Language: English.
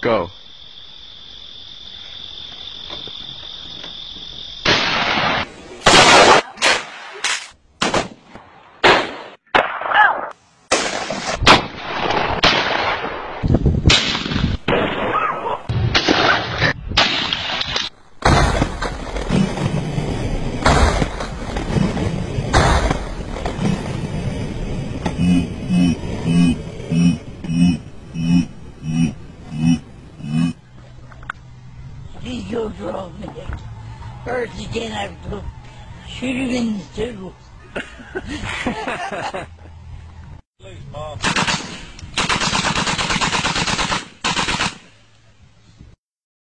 Go. He goes wrong there. First again, I have to shoot him in the tube. Loose, Mom.